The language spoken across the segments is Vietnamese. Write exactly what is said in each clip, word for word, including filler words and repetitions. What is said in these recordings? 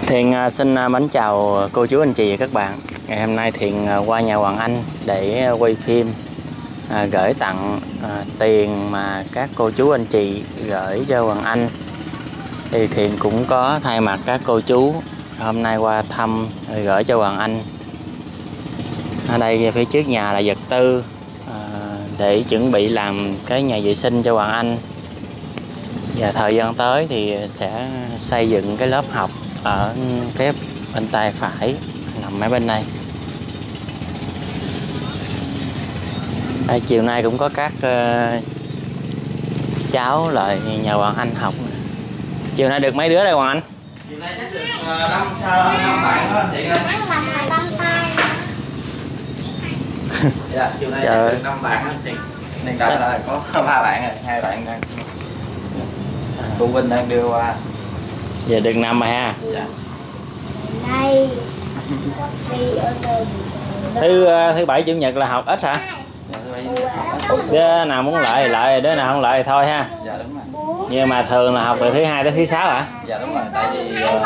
Thiện xin mến chào cô chú anh chị và các bạn. Ngày hôm nay Thiện qua nhà Hoàng Anh để quay phim à, gửi tặng à, tiền mà các cô chú anh chị gửi cho Hoàng Anh. Thì Thiện cũng có thay mặt các cô chú hôm nay qua thăm gửi cho Hoàng Anh. Ở đây phía trước nhà là vật tư à, để chuẩn bị làm cái nhà vệ sinh cho Hoàng Anh. Và thời gian tới thì sẽ xây dựng cái lớp học ở phía bên tay phải nằm ở bên đây. Đây, chiều nay cũng có các uh, cháu lại nhờ Hoàng Anh học. Chiều nay được mấy đứa đây Hoàng Anh? Chiều nay chắc được năm sao năm bạn đó Thiện ơi. Dạ, chiều nay chắc được năm bạn đó Thiện. Hiện tại là có ba bạn rồi, hai bạn đang phụ huynh đang đưa qua. Giờ được năm rồi ha. Dạ. Thứ thứ bảy chủ nhật là học ít hả? Dạ, thứ bảy chủ nhật học ít. Đứa nào muốn lại lại, đứa nào không lại thì thôi ha. Dạ đúng rồi. Nhưng mà thường là học từ thứ hai tới thứ sáu hả? Dạ đúng rồi, tại vì uh,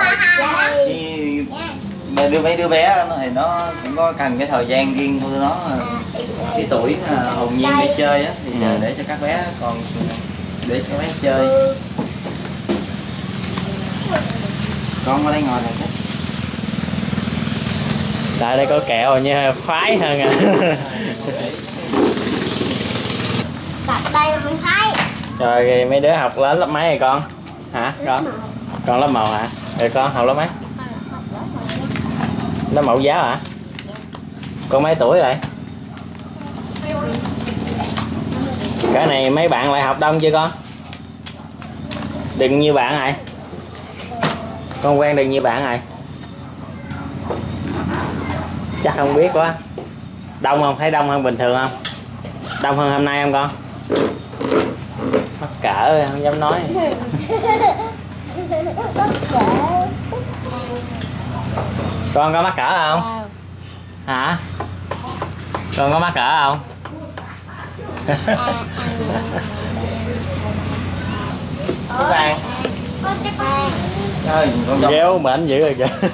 cái, đưa mấy đứa bé nó thì nó cũng có cần cái thời gian riêng của nó, cái tuổi uh, hồn nhiên để chơi á, thì ừ. để cho các bé còn để cho các bé chơi. Con ở đây ngồi này chứ. Tại đây có kẹo nha, khoái hơn à. Đặt đây mà không thấy. Rồi mấy đứa học lên lớp mấy rồi con? Hả? Con? Con lớp một hả? Rồi con học lớp mấy? Lớp mẫu giáo hả? Con mấy tuổi rồi? Cái này mấy bạn lại học đông chưa con? Đừng như bạn rồi. Con quen đừng như bạn rồi. Chắc không biết quá. Đông không? Thấy đông hơn bình thường không? Đông hơn hôm nay không con? Mắc cỡ không dám nói. Con có mắc cỡ không? Hả? Con có mắc cỡ không? Các bạn. Ơi, con dâu Kéo bệnh dữ rồi kìa.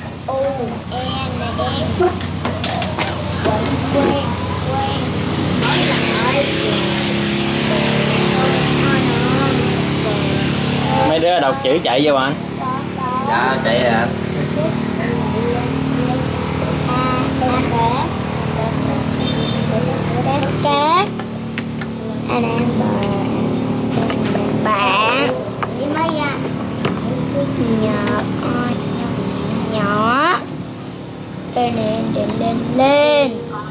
Mấy đứa đọc chữ chạy vô anh. Dạ chạy rồi anh. Cát anh em bạn đi mấy ra nhỏ nhỏ lên lên lên lên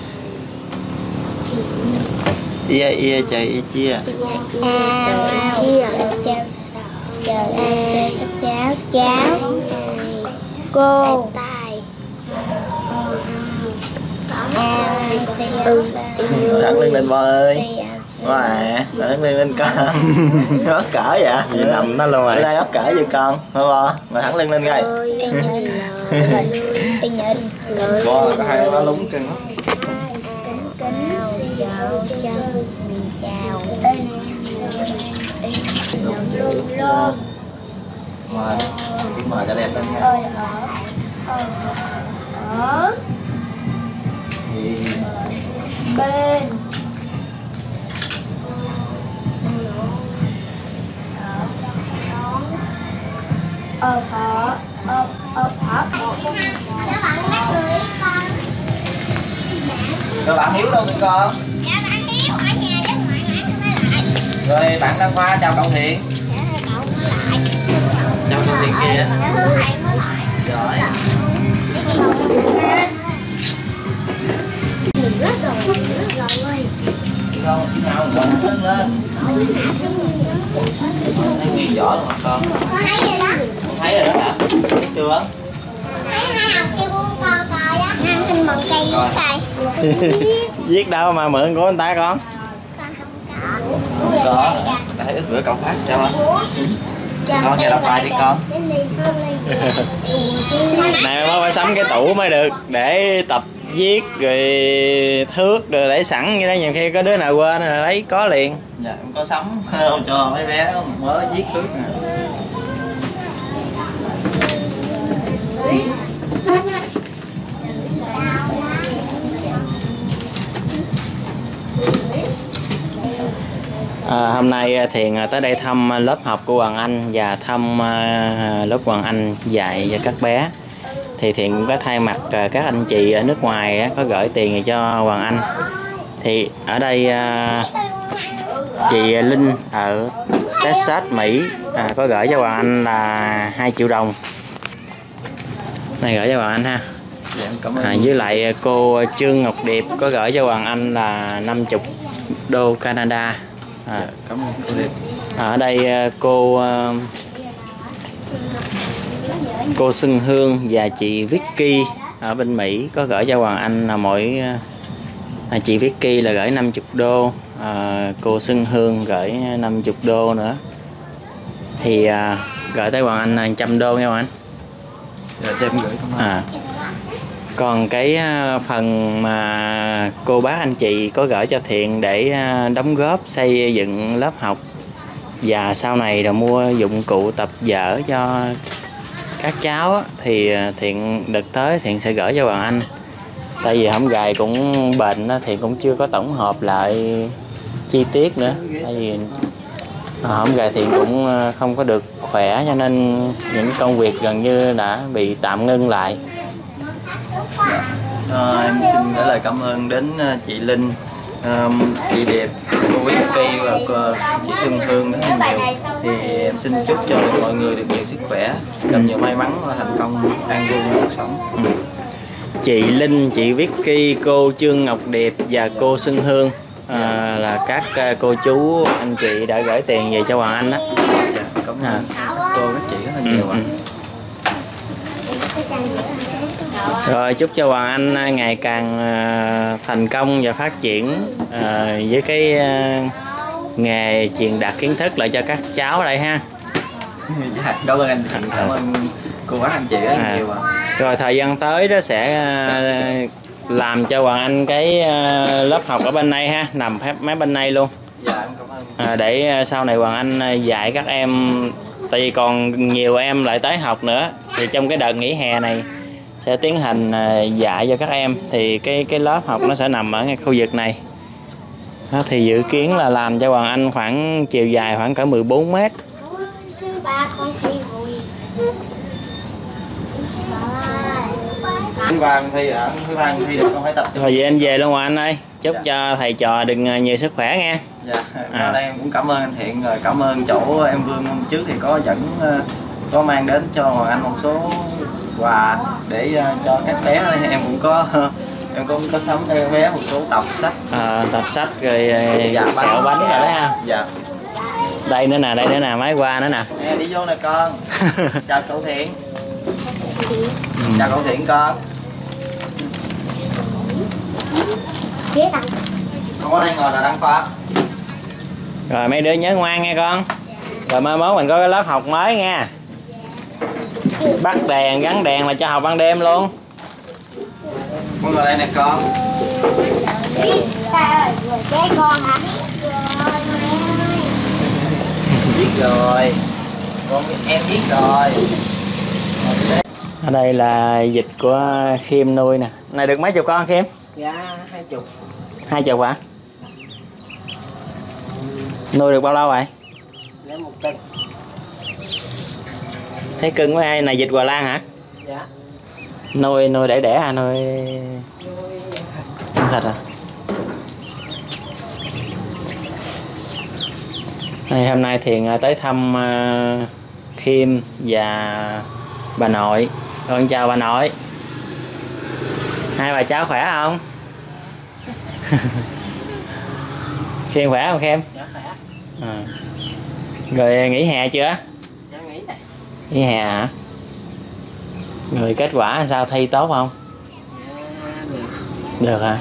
ia ia chạy ia chia à chia chào chào chào chào cô ừ đặt lên lên bo ơi bo à đặt lên lên con nó mắc cỡ vậy Gì nằm nó luôn rồi. Ở đây mắc cỡ vậy con bo mà thẳng lên lên coi bo có hai nó lúng cưng lắm. Mời mời cho đẹp lên nha. Ở bên ờ phở ờ ờ phở các bạn bắt người con Rồi bạn Hiếu đâu tụi con? dạ bạn Hiếu ở nhà với ngoại nãy mới lại. Rồi bạn Đăng Khoa chào cậu Thiện. Dạ cậu mới lại. Chào cậu Thiện kìa. Dạ thưa thầy mới lại. Rồi. Rớt rồi, rớt rồi. Con khi nào mình quẳng lưng lên. Thấy ghi vỏ luôn hả con? Con thấy rồi đó. Con thấy rồi đó hả? Thấy chưa? Thấy hai học kêu con coi coi á. Anh xin mượn cây với thầy. Viết đâu mà mượn của người ta con? Con không có. Không có. Để ướt rửa cậu phát cho. Con nhà đọc bài đi con. Này mới phải sắm cái tủ mới được để tập viết rồi thước rồi để sẵn như đó, nhiều khi có đứa nào quên là lấy có liền. Dạ em có sắm không cho mấy bé mới viết thước nè. hôm nay Thiện tới đây thăm lớp học của Hoàng Anh và thăm lớp Hoàng Anh dạy cho các bé. Thì Thiện cũng có thay mặt các anh chị ở nước ngoài có gửi tiền cho Hoàng Anh. Thì ở đây chị Linh ở Texas, Mỹ à, có gửi cho Hoàng Anh là hai triệu đồng. Này gửi cho Hoàng Anh ha. Dạ, cảm ơn. À, với lại cô Trương Ngọc Điệp có gửi cho Hoàng Anh là năm mươi đô Canada. À, Dạ, cảm ơn cô Điệp. ở đây cô cô Xuân Hương và chị Vicky ở bên Mỹ có gửi cho Hoàng Anh là mỗi à, chị Vicky là gửi năm mươi đô, à, cô Xuân Hương gửi năm mươi đô nữa. Thì à, gửi tới Hoàng Anh là một trăm đô nha Hoàng Anh. Dạ, cho em gửi cảm ơn. À. Còn cái phần mà cô bác anh chị có gửi cho Thiện để đóng góp xây dựng lớp học và sau này là mua dụng cụ tập vở cho các cháu thì Thiện đợt tới Thiện sẽ gửi cho Hoàng Anh. Tại vì hổng gài cũng bệnh thì cũng chưa có tổng hợp lại chi tiết nữa. Tại vì hổng gài Thiện cũng không có được khỏe cho nên những công việc gần như đã bị tạm ngưng lại. À, em xin gửi lời cảm ơn đến chị Linh, um, chị Điệp, cô Vicky và cô, chị Xuân Hương rất là nhiều. Thì em xin chúc cho mọi người được nhiều sức khỏe, gặp nhiều may mắn và thành công an vui trong cuộc sống. Ừ. Chị Linh, chị Vicky, cô Trương Ngọc Điệp và cô Xuân Hương à, là các cô chú anh chị đã gửi tiền về cho Hoàng Anh đó. Dạ, cảm ơn à. cô các chị rất là nhiều. Ừ. Rồi chúc cho Hoàng Anh ngày càng thành công và phát triển với cái nghề truyền đạt kiến thức lại cho các cháu ở đây ha. Dạ, cảm ơn anh chị, cảm ơn cô bác anh chị rất là nhiều. Rồi thời gian tới đó sẽ làm cho Hoàng Anh cái lớp học ở bên này ha, nằm mấy bên này luôn. Dạ, em cảm ơn. À, để sau này Hoàng Anh dạy các em, tại vì còn nhiều em lại tới học nữa, thì trong cái đợt nghỉ hè này sẽ tiến hành dạy cho các em. Thì cái cái lớp học nó sẽ nằm ở ngay khu vực này đó, thì dự kiến là làm cho Hoàng Anh khoảng chiều dài khoảng cỡ mười bốn mét. Thứ ba thi à, thứ ba thi được không phải tập. Rồi vậy anh về luôn Hoàng Anh ơi. Chúc dạ. cho thầy trò đừng nhiều sức khỏe nha. Dạ, à. đây em cũng cảm ơn anh Thiện, rồi cảm ơn chỗ em Vương hôm trước thì có dẫn có mang đến cho Hoàng Anh một số quà để cho các bé. Em cũng có em cũng có sắm cho các bé một số tập sách, à, tập sách rồi dạ, bánh, kẹo bánh rồi đó ha. Dạ. Đây nữa nè, đây nữa nè, máy qua nữa nè. Nè, đi vô nè con. Chào cậu Thiện. Chào cậu Thiện con. Con ở đây ngồi là đăng khoa. Rồi mấy đứa nhớ ngoan nghe con. Rồi mai mốt mình có cái lớp học mới nha. Bắt đèn, gắn đèn là cho học ban đêm luôn. Con ngồi đây nè con. Cái con hả? Biết rồi. Con em biết rồi. Ở đây là vịt của Khiêm nuôi nè. Này được mấy chục con Khiêm? Dạ, hai chục. Hai chục hả? Nuôi được bao lâu rồi? Dạ, một cân. Thấy cưng với ai này, vịt Hòa Lan hả? Dạ. Nuôi nuôi để đẻ hả? Nuôi thật à? Này, hôm nay Thiện tới thăm uh, Khiêm và bà nội. Con chào bà nội. Hai bà cháu khỏe không? Khiêm khỏe không Khiêm? Dạ khỏe. À. Rồi nghỉ hè chưa? Dạ nghỉ này. Nghỉ hè hả? Rồi kết quả sao, thi tốt không? Dạ được. Được hả?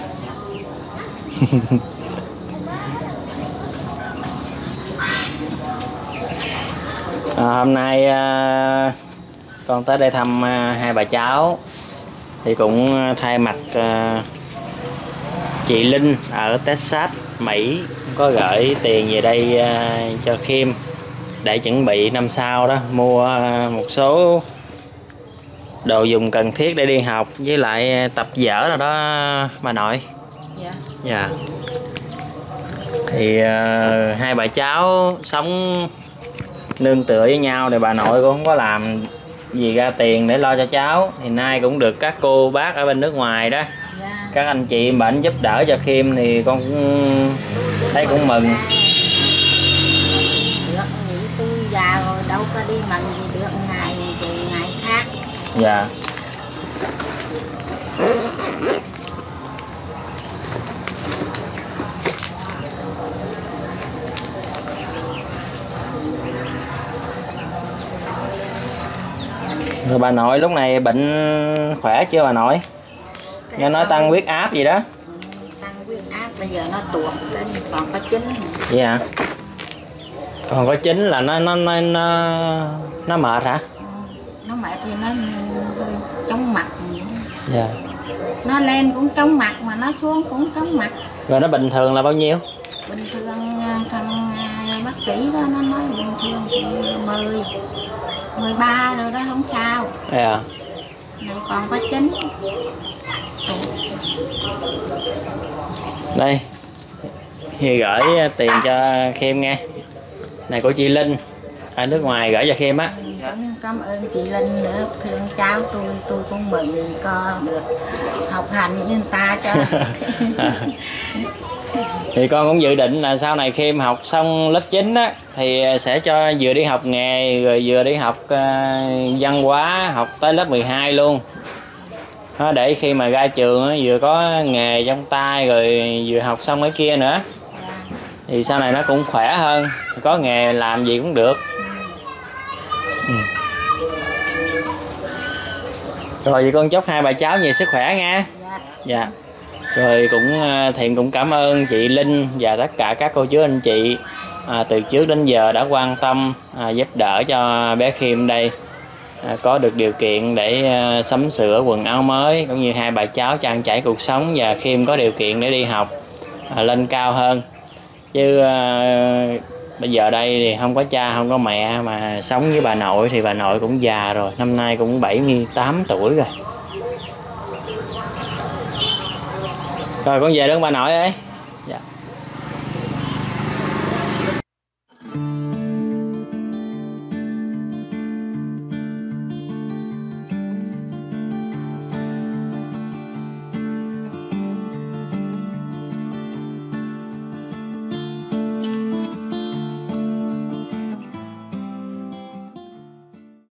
À, hôm nay à, con tới đây thăm à, hai bà cháu thì cũng thay mặt à, chị Linh ở Texas, Mỹ có gửi tiền về đây à, cho Khiêm để chuẩn bị năm sau đó mua à, một số đồ dùng cần thiết để đi học với lại tập vở rồi đó bà nội. Dạ. Dạ. Thì uh, hai bà cháu sống nương tựa với nhau, thì bà nội cũng không có làm gì ra tiền để lo cho cháu, thì nay cũng được các cô bác ở bên nước ngoài đó, Dạ. các anh chị bệnh giúp đỡ cho Khiêm, thì con cũng thấy cũng mừng. Được nghĩ tôi già rồi đâu có đi mừng gì được, ngày thì ngày khác. Dạ. Rồi bà nội lúc này bệnh khỏe chưa bà nội? Nghe nói tăng huyết áp gì đó. Tăng huyết áp bây giờ nó tuột lên còn có chín. Vậy hả? Còn có chín là nó nó nó nó, nó mệt hả? Nó mệt thì nó chóng mặt vậy. Dạ. Nó lên cũng chóng mặt mà nó xuống cũng chóng mặt. Rồi nó bình thường là bao nhiêu? Bình thường thằng bác sĩ đó nó nói bình thường thì mười, mười ba rồi đó không sao. Dạ. Này còn có chín. Đây thì gửi tiền cho Khiêm nghe. Này của chị Linh ở nước ngoài gửi cho Khiêm á. Cảm ơn chị Linh nữa, thương cháu tôi, tôi cũng mừng có được học hành với người ta cho. Thì con cũng dự định là sau này Khiêm học xong lớp chín á thì sẽ cho vừa đi học nghề rồi vừa đi học uh, văn hóa, học tới lớp mười hai luôn. Đó, để khi mà ra trường á, vừa có nghề trong tay rồi vừa học xong cái kia nữa. Thì sau này nó cũng khỏe hơn, có nghề làm gì cũng được. Ừ. Rồi vậy con chúc hai bà cháu nhiều sức khỏe nha. Dạ. Rồi cũng Thiện cũng cảm ơn chị Linh và tất cả các cô chú anh chị à, từ trước đến giờ đã quan tâm à, giúp đỡ cho bé Khiêm đây à, có được điều kiện để à, sắm sửa quần áo mới, cũng như hai bà cháu trang trải cuộc sống và Khiêm có điều kiện để đi học à, lên cao hơn. Chứ à, bây giờ đây thì không có cha không có mẹ mà sống với bà nội, thì bà nội cũng già rồi, năm nay cũng bảy mươi tám tuổi rồi. Rồi con về đó bà nội ơi.